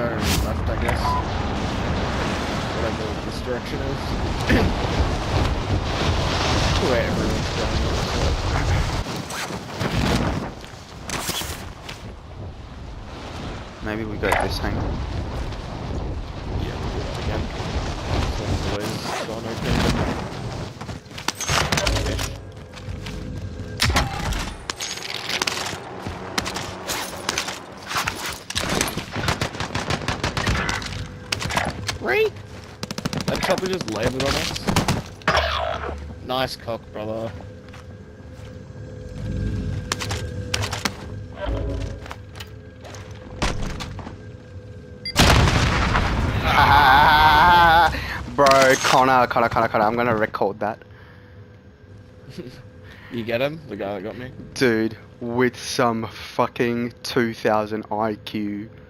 go left, I guess. Whatever this direction is. Where everyone's going. Maybe we go this angle. Yeah, we'll do that again. So the way's gone open. Right? That chopper just landed on us. Nice cock, brother. Bro, Connor, I'm gonna record that. You get him? The guy that got me? Dude, with some fucking 2000 IQ.